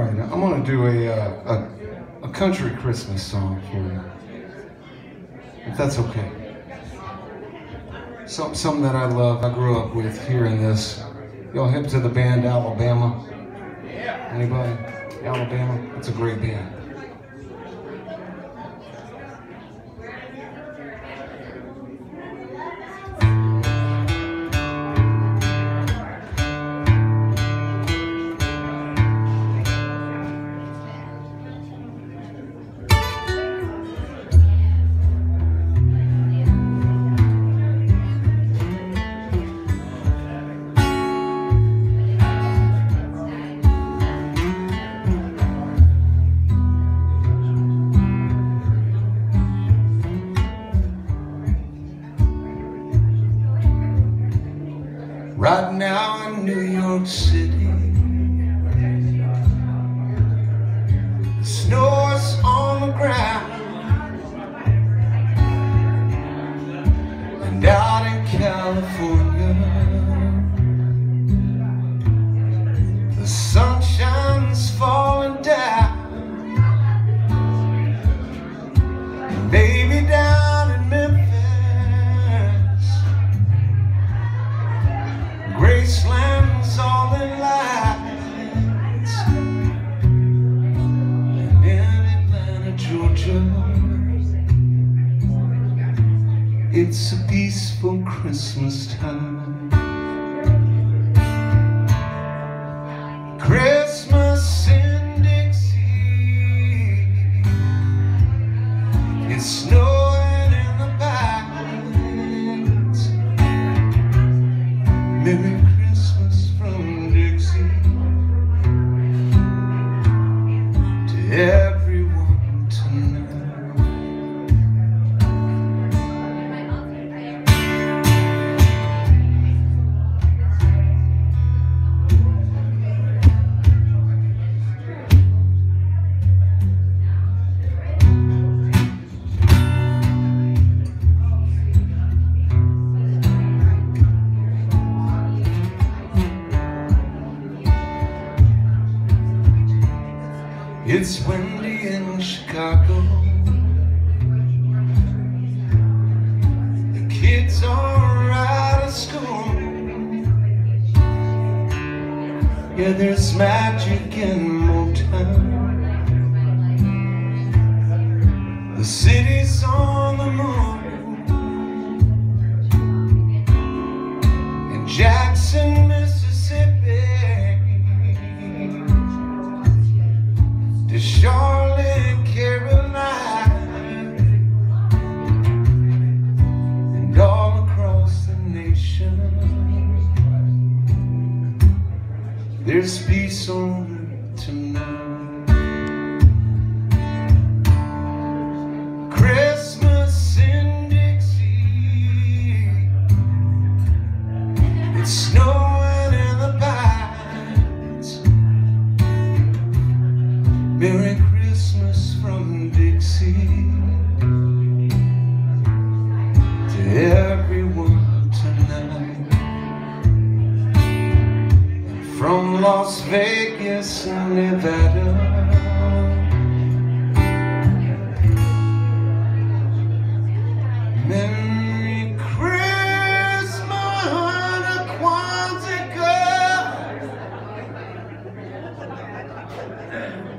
right, I'm gonna do a country Christmas song for you, if that's okay. Something that I love. I grew up with hearing this. Y'all hip to the band Alabama? Anybody? Alabama? It's a great band. Right now in New York City, the snow's on the ground, and out in California, the sunshine's falling down, and baby down in Memphis, Graceland's all in lights, and in Atlanta, Georgia, it's a peaceful Christmas time. Christmas in Dixie, it's snowing in the pines. Merry Christmas from Dixie to everyone tonight. It's windy in Chicago, the kids are out of school. Yeah, there's magic in Motown. The city's on the moon, in Jackson, Mississippi, to Charlotte, Carolina, and all across the nation, there's peace on earth tonight. Christmas in Dixie, it's snowing in the pines. Merry Christmas from Dixie to everyone tonight. And from Las Vegas and Nevada, Merry Christmas, Quantica.